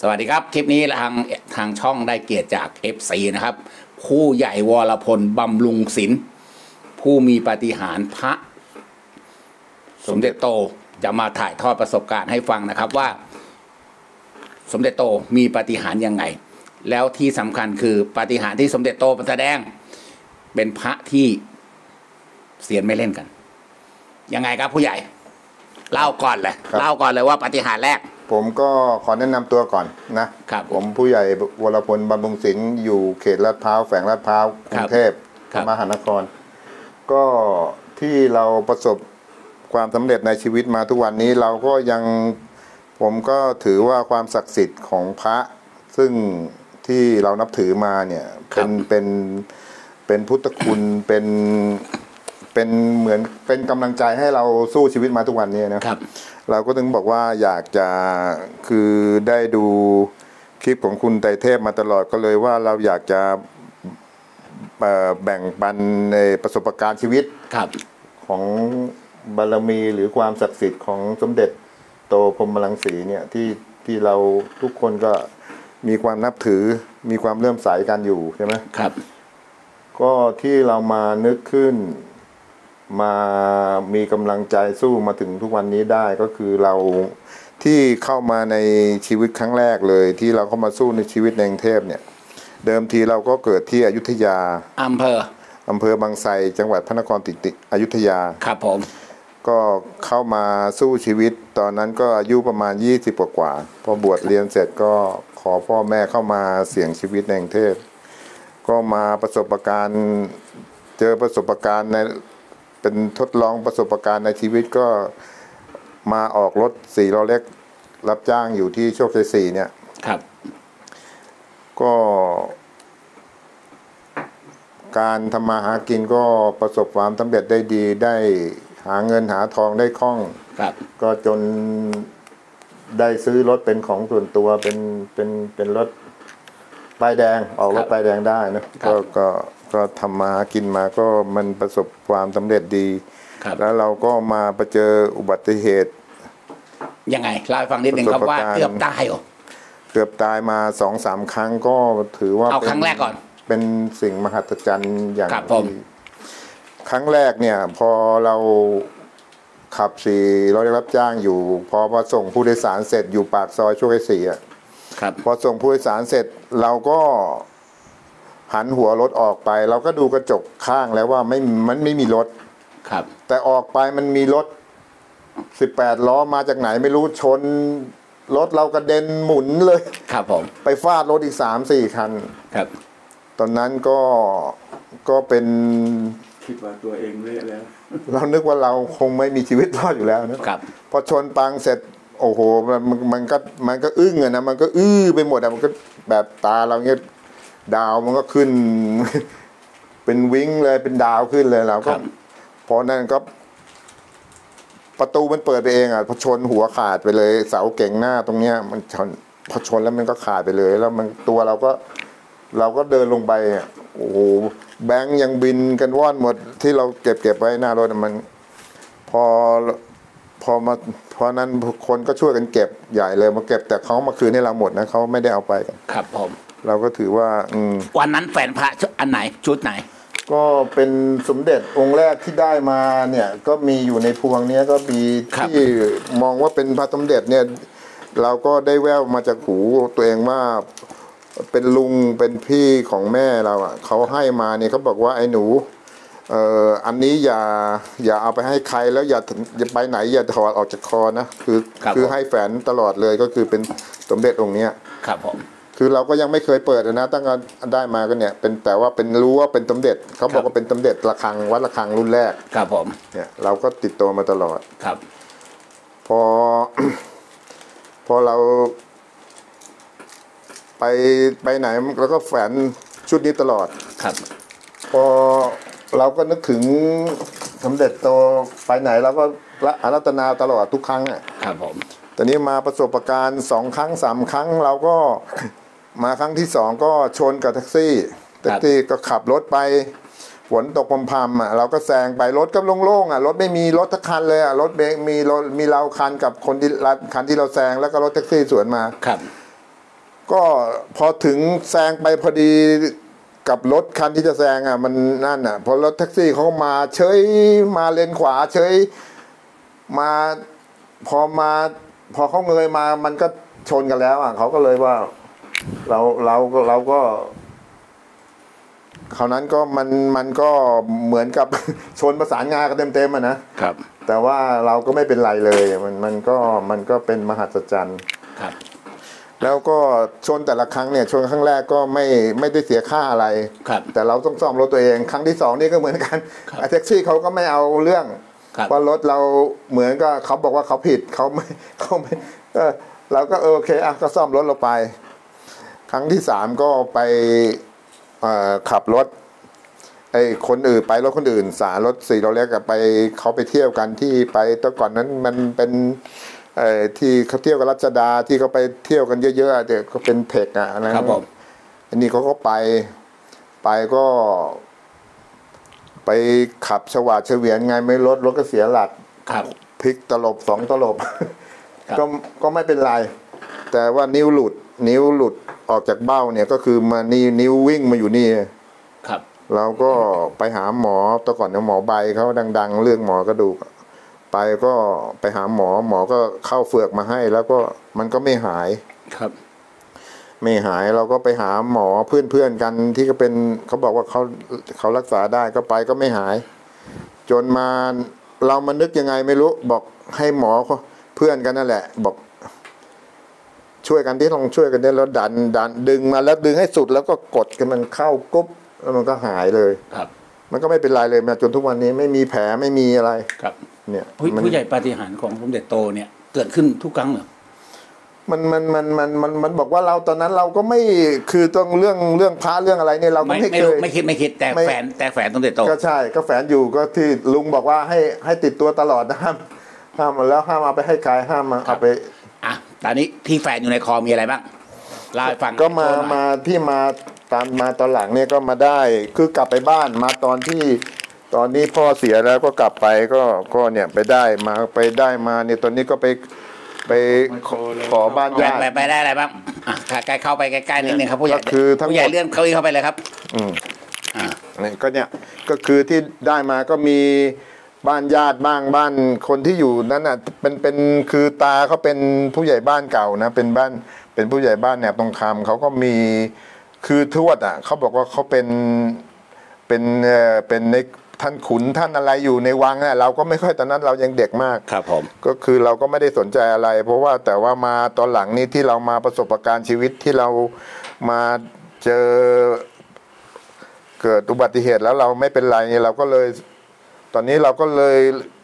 สวัสดีครับคลิปนี้ทางช่องได้เกียรติจาก FC นะครับผู้ใหญ่วรพลบำรุงศิลป์ผู้มีปาฏิหาริย์พระสมเด็จโตจะมาถ่ายทอดประสบการณ์ให้ฟังนะครับว่าสมเด็จโตมีปาฏิหาริย์ยังไงแล้วที่สำคัญคือปาฏิหาริย์ที่สมเด็จโตแสดงเป็นพระที่เซียนไม่เล่นกันยังไงครับผู้ใหญ่เล่าก่อนเลยว่าปาฏิหาริย์แรกผมก็ขอแนะนำตัวก่อนนะครับผมผู้ใหญ่วรพลบำรุงศิลป์อยู่เขตลาดพร้าวแฝงลาดพร้าวกรุงเทพมหานครก็ที่เราประสบความสำเร็จในชีวิตมาทุกวันนี้เราก็ยังผมก็ถือว่าความศักดิ์สิทธิ์ของพระซึ่งที่เรานับถือมาเนี่ยเป็นพุทธคุณเป็นเหมือนเป็นกำลังใจให้เราสู้ชีวิตมาทุกวันนี้นะครับเราก็ถึงบอกว่าอยากจะคือได้ดูคลิปของคุณไตรเทพมาตลอดก็เลยว่าเราอยากจะแบ่งปันในประสบการณ์ชีวิตของบารมีหรือความศักดิ์สิทธิ์ของสมเด็จโตพรหมรังสีเนี่ยที่เราทุกคนก็มีความนับถือมีความเลื่อมใสกันอยู่ใช่ไหมครับก็ที่เรามานึกขึ้นมามีกำลังใจสู้มาถึงทุกวันนี้ได้ก็คือเราที่เข้ามาในชีวิตครั้งแรกเลยที่เราเข้ามาสู้ในชีวิตในกรุงเทพเนี่ยเดิมทีเราก็เกิดที่อยุธยาอำเภอบางไทรจังหวัดพระนครศรีอยุธยาครับผมก็เข้ามาสู้ชีวิตตอนนั้นก็อายุประมาณ20กว่าพอบวชเรียนเสร็จก็ขอพ่อแม่เข้ามาเสี่ยงชีวิตในกรุงเทพก็มาประสบการณ์เจอประสบการณ์ในเป็นทดลองประสบการณ์ในชีวิตก็มาออกรถ4 ล้อเล็กรับจ้างอยู่ที่โชคชัย4เนี่ยครับก็การทำมาหากินก็ประสบความสำเร็จได้ดีได้หาเงินหาทองได้คล่องครับก็จนได้ซื้อรถเป็นของส่วนตัวเป็นรถป้ายแดงออกรถป้ายแดงได้นะก็ทำมาหากินมาก็มันประสบความสำเร็จดีแล้วเราก็มาไปเจออุบัติเหตุยังไงเล่าให้ฟังนิดนึงครับว่าเกือบตายเกือบตายมา2-3 ครั้งก็ถือว่าเอาครั้งแรกก่อนเป็นสิ่งมหัศจรรย์อย่างที่ครั้งแรกเนี่ยพอเราขับ4 ล้อรับจ้างอยู่พอมาส่งผู้โดยสารเสร็จอยู่ปากซอยโชคชัย4พอส่งผู้โดยสารเสร็จเราก็หันหัวรถออกไปเราก็ดูกระจกข้างแล้วว่ามันไม่มีรถครับแต่ออกไปมันมีรถ18 ล้อมาจากไหนไม่รู้ชนรถเรากระเด็นหมุนเลยครับผมไปฟาดรถอีก3-4 คันครับตอนนั้นก็เป็นคิดว่าตัวเองเละแล้วเรานึกว่าเราคงไม่มีชีวิตรอดอยู่แล้วนะครับพอชนปังเสร็จโอ้โหมันก็อึ้งอะนะมันก็ไปหมดอะมันก็แบบตาเราเงี้ยดาวมันก็ขึ้นเป็นวิ้งเลยเป็นดาวขึ้นเลยเราก็พอนั่นก็ประตูมันเปิดไปเองอ่ะพอชนหัวขาดไปเลยเสาเก่งหน้าตรงเนี้ยมันพอชนแล้วมันก็ขาดไปเลยแล้วมันตัวเราก็เดินลงไปโอ้โหแบงค์ยังบินกันว่อนหมดที่เราเก็บไว้หน้ารถมันพอนั้นคนก็ช่วยกันเก็บใหญ่เลยมาเก็บแต่เขามาคืนให้เราหมดนะเขาไม่ได้เอาไปกันครับผมเราก็ถือว่าวันนั้นแฝนพระอันไหนชุดไหนก็เป็นสมเด็จองค์แรกที่ได้มาเนี่ยก็มีอยู่ในพวงนี้ก็มีที่มองว่าเป็นพระสมเด็จเนี่ยเราก็ได้แววมาจากหูตัวเองว่าเป็นลุงเป็นพี่ของแม่เราอ่ะเขาให้มาเนี่ยเขาบอกว่าไอ้หนูอันนี้อย่าเอาไปให้ใครแล้วอย่าไปไหนอย่าถอดออกจากคอนะคือให้แฝนตลอดเลยก็คือเป็นสมเด็จองค์นี้ครับผมคือเราก็ยังไม่เคยเปิดนะตั้งแต่ได้มาก็เนี่ยเป็นแต่ว่าเป็นรู้ว่าเป็นสมเด็จเขาบอกว่าเป็นสมเด็จระฆังวัดระฆังรุ่นแรกครับผมเนี่ยเราก็ติดตัวมาตลอดครับพอเราไปไหนแล้วก็แฝนชุดนี้ตลอดครับพอเราก็นึกถึงสมเด็จโตไปไหนเราก็อารัตนาตลอดทุกครั้งอ่ะครับผมตอนนี้มาประสบการณ์2-3 ครั้งเราก็มาครั้งที่2ก็ชนกับแท็กซี่ก็ขับรถไปฝนตกพรำๆอ่ะเราก็แซงไปรถก็โล่งๆอ่ะรถไม่มีรถทักคันเลยอ่ะรถมีเราคันกับคันที่เราแซงแล้วก็รถแท็กซี่สวนมาครับก็พอถึงแซงไปพอดีกับรถคันที่จะแซงอ่ะมันนั่นอ่ะพอรถแท็กซี่เขามาเฉยมาเลนขวาเฉยมาพอเขาเงยมามันก็ชนกันแล้วอ่ะเขาก็เลยว่าเราก็คราวนั้นก็มันก็เหมือนกับ ชนประสานงากันเต็มๆอ่ะนะครับแต่ว่าเราก็ไม่เป็นไรเลยมันก็เป็นมหัศจรรย์ครับแล้วก็ชนแต่ละครั้งเนี่ยชนครั้งแรกก็ไม่ได้เสียค่าอะไรแต่เราต้องซ่อมรถตัวเองครั้งที่2นี่ก็เหมือนกันแท็กซี่เขาก็ไม่เอาเรื่องเพราะรถเราเหมือนก็เขาบอกว่าเขาผิดเขาไม่เราก็โอเคอ่ะก็ซ่อมรถเราไปครั้งที่3ก็ไปขับรถไอ้คนอื่นไปรถคนอื่นรถ4ล้อเล็กกับไปเขาไปเที่ยวกันที่ไปตอนก่อนนั้นมันเป็นที่เขาเที่ยวกับรัชดาที่เขาไปเที่ยวกันเยอะๆเดี๋ยวก็เป็นเทคอะนะครับผมอันนี้เขาก็ไปก็ไปขับฉวาดเฉวียนไงไม่รถก็เสียหลักพลิกตลบ2ตลบก็ไม่เป็นไรแต่ว่านิ้วหลุดออกจากเบ้าเนี่ยก็คือมานิ้ววิ่งมาอยู่นี่ครับเราก็ไปหาหมอตอนก่อนเนี่ยหมอใบเขาดังๆเรื่องหมอกระดูกไปก็ไปหาหมอก็เข้าเฟือกมาให้แล้วก็มันก็ไม่หายครับไม่หายเราก็ไปหาหมอเพื่อนกันที่ก็เป็นเขาบอกว่าเขารักษาได้ก็ไปก็ไม่หายจนมาเรามานึกยังไงไม่รู้บอกให้หมอเพื่อนกันนั่นแหละบอกช่วยกันที่ต้องช่วยกันได้แล้วดันดึงมาแล้วดึงให้สุดแล้วก็กดกันมันเข้ากุ๊บแล้วมันก็หายเลยครับมันก็ไม่เป็นไรเลยมาจนทุกวันนี้ไม่มีแผลไม่มีอะไรครับเนี่ยผู้ใหญ่ปาฏิหาริย์ของสมเด็จโตเนี่ยเกิดขึ้นทุกครั้งเหรอมันบอกว่าเราตอนนั้นเราก็ไม่คือต้องเรื่องพระเรื่องอะไรเนี่ยเราก็ไม่เคยไม่คิดแต่แฝนสมเด็จโตก็ใช่ก็แฝนอยู่ก็ที่ลุงบอกว่าให้ติดตัวตลอดนะห้ามแล้วห้ามเอาไปให้ใครห้ามเอาไปตอนนี้ที่แฝนอยู่ในคอมีอะไรบ้างเล่าให้ฟังก็มาที่มาตอนหลังเนี่ยก็มาได้คือกลับไปบ้านมาตอนนี้พ่อเสียแล้วก็กลับไปก็เนี่ยไปได้มาเนี่ยตอนนี้ก็ไปขอบ้านญาติไปได้อะไรบ้างใกล้เข้าไปใกล้ๆนิดนึงครับผู้ใหญ่คือผู้ใหญ่เลื่อนเข้าไปเลยครับนี่ก็เนี่ยก็คือที่ได้มาก็มีบ้านญาติบ้านคนที่อยู่นั้นน่ะเป็นคือตาเขาเป็นผู้ใหญ่บ้านเก่านะเป็นผู้ใหญ่บ้านแหนบตรงคำเขาก็มีคือทวดอ่ะเขาบอกว่าเขาเป็นในท่านขุนท่านอะไรอยู่ในวังอ่ะเราก็ไม่ค่อยตอนนั้นเรายังเด็กมากครับผมก็คือเราก็ไม่ได้สนใจอะไรเพราะว่าแต่ว่ามาตอนหลังนี้ที่เรามาประสบการณ์ชีวิตที่เรามาเจอเกิดอุบัติเหตุแล้วเราไม่เป็นไรเนี่ยเราก็เลยตอนนี้เราก็เลย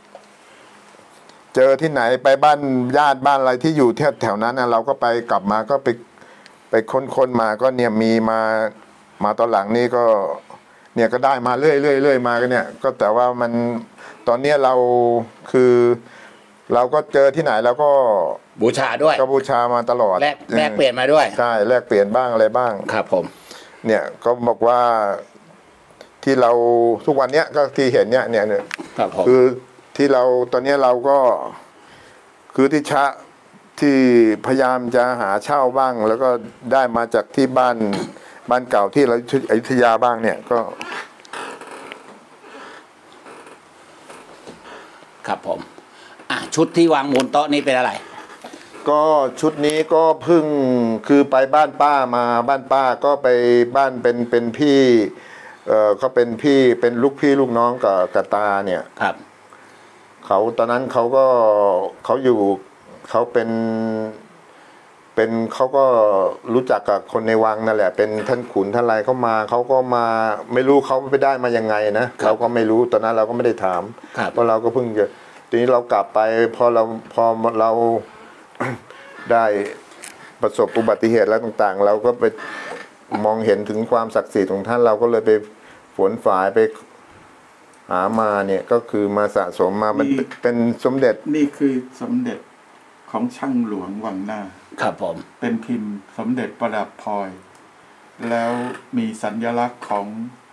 เจอที่ไหนไปบ้านญาติบ้านอะไรที่อยู่แถวนั้นนะเราก็ไปกลับมาก็ไปค้นมาก็เนี่ยมีมาตอนหลังนี้ก็เนี่ยก็ได้มาเรื่อยมากันเนี่ยก็แต่ว่ามันตอนนี้เราคือเราก็เจอที่ไหนเราก็บูชาด้วยก็บูชามาตลอดแลกเปลี่ยนมาด้วยใช่แลกเปลี่ยนบ้างอะไรบ้างครับผมเนี่ยก็บอกว่าที่เราทุกวันเนี้ยก็ที่เห็นเนี่ยคือที่เราตอนนี้เราก็คือที่พยายามจะหาเช่าบ้างแล้วก็ได้มาจากที่บ้านเก่าที่เราอยุธยาบ้างเนี่ยก็ครับผมชุดที่วางบนโต๊ะนี้เป็นอะไรก็ชุดนี้ก็เพิ่งคือไปบ้านป้ามาบ้านป้าก็ไปบ้านเป็นพี่เขาเป็นพี่เป็นลูกพี่ลูกน้องกับตาเนี่ยครับเขาตอนนั้นเขาอยู่เขาเป็นเขาก็รู้จักกับคนในวังนั่นแหละเป็นท่านขุนท่านอะไรเขาก็มาไม่รู้เขาไปได้มายังไงนะเราก็ไม่รู้ตอนนั้นเราก็ไม่ได้ถามเพราะเราก็เพิ่งจะทีนี้เรากลับไปพอเราได้ประสบอุบัติเหตุแล้วต่างๆเราก็ไปมองเห็นถึงความศักดิ์สิทธิ์ของท่านเราก็เลยไปฝนฝ่ายไปหามาเนี่ยก็คือมาสะสมมามันเป็นสมเด็จนี่คือสมเด็จของช่างหลวงวังหน้าครับผมเป็นพิมพ์สมเด็จประดับพลอยแล้วมีสัญลักษณ์ของ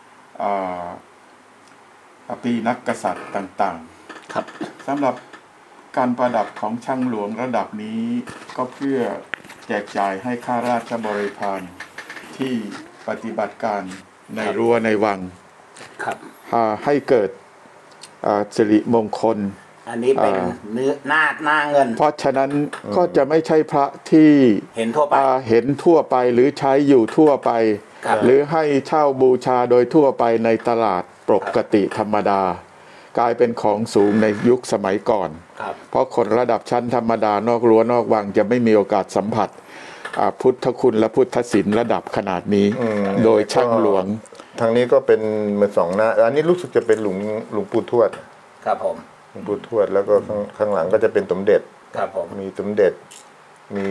ปีนักกษัตริย์ต่างๆครับสำหรับการประดับของช่างหลวงระดับนี้ก็เพื่อแจกจ่ายให้ข้าราชบริพารที่ปฏิบัติการในรั้วในวังครับให้เกิดสิริมงคลอันนี้เป็นเนื้อหน้าเงินเพราะฉะนั้นก็จะไม่ใช่พระที่เห็นทั่วไปเห็นทั่วไปหรือใช้อยู่ทั่วไปครับหรือให้เช่าบูชาโดยทั่วไปในตลาดปกติธรรมดา กลายเป็นของสูงในยุคสมัยก่อนครับเพราะคนระดับชั้นธรรมดานอกรั้วนอกวังจะไม่มีโอกาสสัมผัสพุทธคุณและพุทธศิลป์ระดับขนาดนี้ โดยช่างหลวงทางนี้ก็เป็นมือสองหน้าอันนี้รู้สึกจะเป็นหลวงปู่ทวดครับผมหลวงปู่ทวดแล้วก็ข้างหลังก็จะเป็นสมเด็จครับผมมีสมเด็จมี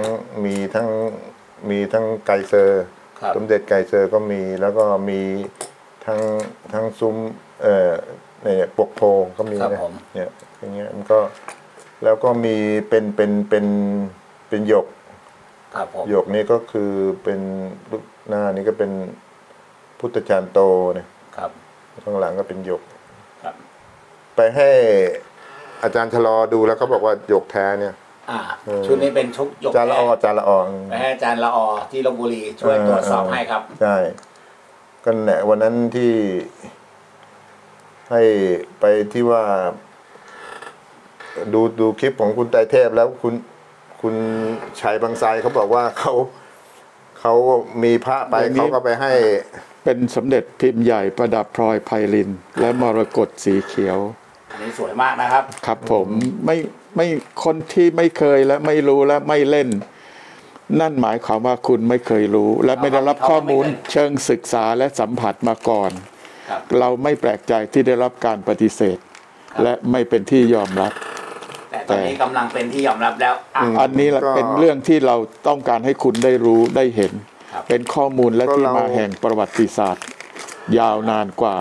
ทั้งไกเซอร์ครับสมเด็จไกเซอร์ก็มีแล้วก็มีทั้งซุ้มเนี่ยปกโพก็มีครับนะผมเนี่ยอย่างเงี้ยมันก็แล้วก็มีเป็นหยกครับผมหยกนี่ก็คือเป็นรูปหน้านี่ก็เป็นพุทธจารย์โตเนี่ยครับข้างหลังก็เป็นหยกครับไปให้อาจารย์ชะลอดูแล้วเขาบอกว่าหยกแท้เนี่ยชุดนี้เป็นชุดหยกจานละออจานละออไปให้อาจารย์ละออที่ลพบุรีช่วยตรวจสอบให้ครับใช่ก็แหละวันนั้นที่ให้ไปที่ว่า ดูคลิปของคุณไตรเทพแล้วคุณชัยบางไทรเขาบอกว่าเขามีพระไปอย่างนี้เขาก็ไปให้เป็นสมเด็จพิมพ์ใหญ่ประดับพลอยไพลิน และมรกตสีเขียวอันนี้สวยมากนะครับครับผมไม่คนที่ไม่เคยและไม่รู้และไม่เล่น นั่นหมายความว่าคุณไม่เคยรู้ และไม่ได้รับข้อมูลเชิงศึกษาและสัมผัสมาก่อนครับเราไม่แปลกใจที่ได้รับการปฏิเสธ และไม่เป็นที่ยอมรับแต่ตอนนี้กำลังเป็นที่ยอมรับแล้วอันนี้แหละเป็นเรื่องที่เราต้องการให้คุณได้รู้ได้เห็นครับเป็นข้อมูลและก็ที่เรามาแห่งประวัติศาสตร์ ยาวนานกว่า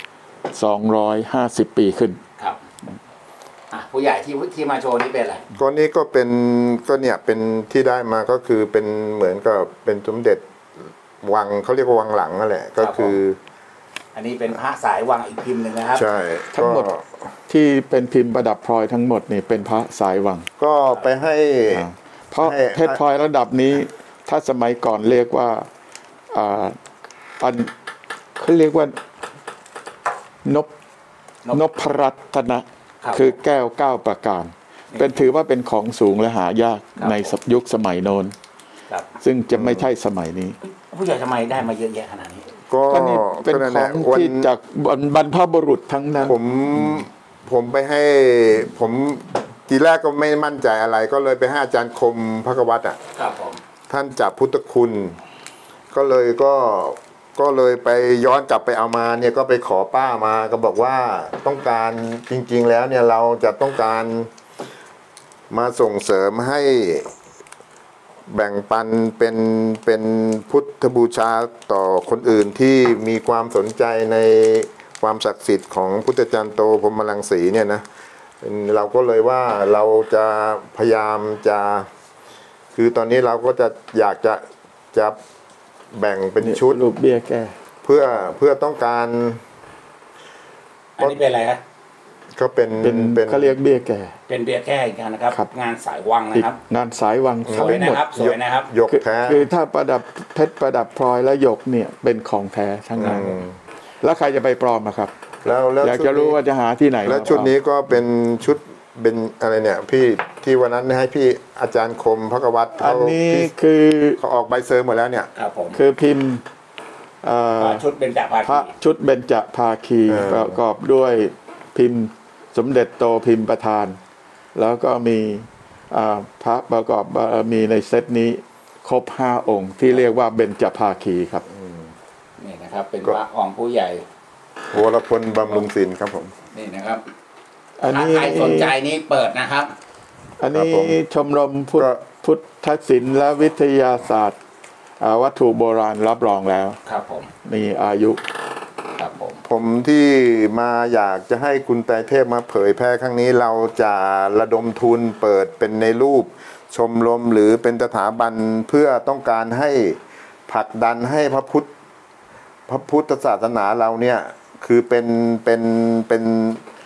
250 ปีขึ้นครับผู้ใหญ่ที่มาโชว์นี่เป็นอะไรก็นี่ก็เป็นเป็นที่ได้มาก็คือเป็นเหมือนกับเป็นสมเด็จวังเขาเรียกว่าวังหลังนั่นแหละก็คืออันนี้เป็นพระสายวังอีกพิมพ์หนึ่งนะครับใช่ทั้งหมด ที่เป็นพิมพ์ประดับพลอยทั้งหมดนี่เป็นพระสายวังก็ไปให้เพราะให้เพชรพลอยระดับนี้ ถ้าสมัยก่อนเรียกว่าอันเขาเรียกว่านพรัตนะครับคือแก้ว9ประการ เป็นถือว่าเป็นของสูงและหายากครับในยุคสมัยโน้นครับซึ่งจะไม่ใช่สมัยนี้ผู้ใหญ่ทำไมได้มาเยอะแยะขนาดนี้ก็ก็นี่เป็นก็นั่นขแหอละงที่จากบรรพบุรุษทั้งนั้นผมไปให้ผมทีแรกก็ไม่มั่นใจอะไร ก็เลยไปให้อาจารย์คมพระกวัตอ่ะครับผมท่านจับพุทธคุณก็เลยไปย้อนกลับไปเอามาเนี่ยก็ไปขอป้ามาก็บอกว่าต้องการจริงๆแล้วเนี่ยเราจะต้องการมาส่งเสริมให้แบ่งปันเป็นพุทธบูชาต่อคนอื่นที่มีความสนใจในความศักดิ์สิทธิ์ของพุทธจารย์โตพรหมรังสีเนี่ยนะเราก็เลยว่าเราจะพยายามจะคือตอนนี้เราก็จะอยากจะแบ่งเป็นชุดรูปเบี้ยแก้เพื่อต้องการอันนี้เป็นอะไรครับก็เป็นเป็นเขาเรียกเบี้ยแก่เป็นเบียร์แก้อีกการนะครับครับงานสายวังนะอีกครับงานสายวังสทั้งวยหนะมดครับสวยนะครับหยกแท้คือถ้าประดับเพชรประดับพลอยและหยกเนี่ยเป็นของแท้ทั้งนั้น แล้วใครจะไปปลอมอะครับแล้วอยากชุดจะรู้นี้ว่าจะหาที่ไหนแล้วมาชุดนี้ปลอมก็เป็นชุดเป็นอะไรเนี่ยพี่ที่วันนั้นให้พี่อาจารย์คมพระกวัตอันนี้คือเขาออกใบเซอร์หมดแล้วเนี่ยครับผมคือพิมพ์ชุดเบญจภาพระคีชุดเบญจภาคีประกอบด้วยพิมพ์สมเด็จโตพิมพ์ประธาน แล้วก็มีพระประกอบบารมีในเซตนี้ครบ5 องค์ที่เรียกว่าเบญจภาคีครับนี่นะครับ เป็นพระของผู้ใหญ่วรพลบำรุงศิลป์ครับผมนี่นะครับอันถ้านี้ใครสนใจนี้เปิดนะครับอันนี้ครับผมชมรมพุทธศิลป์และวิทยาศาสตร์วัตถุโบราณรับรองแล้วครับผมมีอายุครับผมผมที่มาอยากจะให้คุณไตรเทพมาเผยแพร่ครั้งนี้เราจะระดมทุนเปิดเป็นในรูปชมรมหรือเป็นสถาบันเพื่อต้องการให้ผลักดันให้พระพุทธศาสนาเราเนี่ยคือเป็น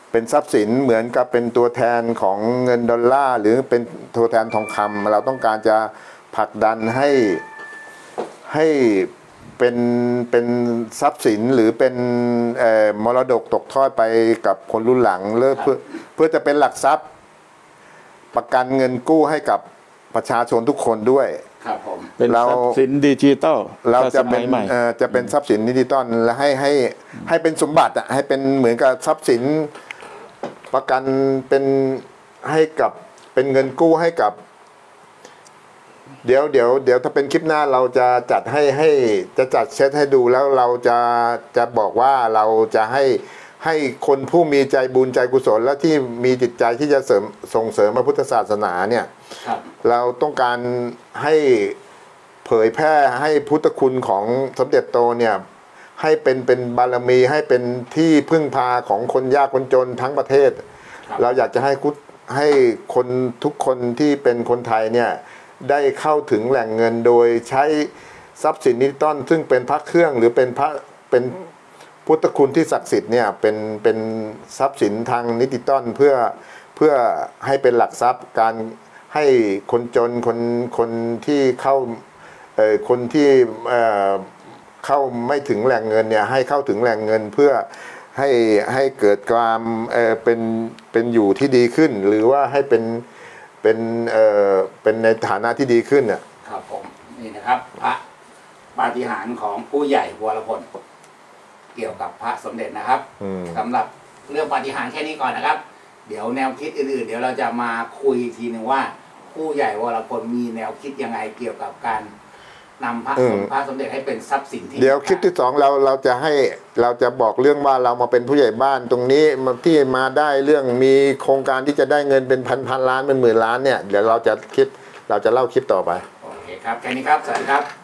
เป็นทรัพย์สินเหมือนกับเป็นตัวแทนของเงินดอลลาร์หรือเป็นตัวแทนทองคำเราต้องการจะผลักดันให้เป็นทรัพย์สินหรือเป็นมรดกตกทอดไปกับคนรุ่นหลังเพื่อจะเป็นหลักทรัพย์ประกันเงินกู้ให้กับประชาชนทุกคนด้วยครับผมเป็นทรัพย์สินดิจิตอลเราจะเป็นทรัพย์สินดิจิตอลและให้เป็นสมบัติให้เป็นเหมือนกับทรัพย์สินประกันเป็นให้กับเป็นเงินกู้ให้กับเดี๋ยวถ้าเป็นคลิปหน้าเราจะจัดให้จะจัดเซตให้ดูแล้วเราจะบอกว่าเราจะให้คนผู้มีใจบุญใจกุศลและที่มีจิตใจที่จะส่งเสริมพระพุทธศาสนาเนี่ยเราต้องการให้เผยแพร่ให้พุทธคุณของสมเด็จโตเนี่ยให้เป็นบารมีให้เป็นที่พึ่งพาของคนยากคนจนทั้งประเทศเราอยากจะให้คนทุกคนที่เป็นคนไทยเนี่ยได้เข้าถึงแหล่งเงินโดยใช้ทรัพย์สินดิจิตอลซึ่งเป็นพระเครื่องหรือเป็นพุทธคุณที่ศักดิ์สิทธิ์เนี่ยเป็นทรัพย์สินทางดิจิตอลเพื่อให้เป็นหลักทรัพย์การให้คนจนคนที่เข้าคนที่เข้าไม่ถึงแหล่งเงินเนี่ยให้เข้าถึงแหล่งเงินเพื่อให้เกิดความเป็นอยู่ที่ดีขึ้นหรือว่าให้เป็นในฐานะที่ดีขึ้นเนี่ยครับผมนี่นะครับพระปาฏิหาริย์ของผู้ใหญ่วรพลเกี่ยวกับพระสมเด็จนะครับสำหรับเรื่องปาฏิหาริย์แค่นี้ก่อนนะครับเดี๋ยวแนวคิดอื่นๆเดี๋ยวเราจะมาคุยทีหนึ่งว่าผู้ใหญ่วรพลมีแนวคิดยังไงเกี่ยวกับการนำพระสมเด็จให้เป็นทรัพย์สินที่เดี๋ยวคลิปที่2เราจะบอกเรื่องว่าเรามาเป็นผู้ใหญ่บ้านตรงนี้ที่มาได้เรื่องมีโครงการที่จะได้เงินเป็นพันล้านเป็นหมื่นล้านเนี่ยเดี๋ยวเราจะเล่าคลิปต่อไปโอเคครับแค่นี้ครับสวัสดีครับ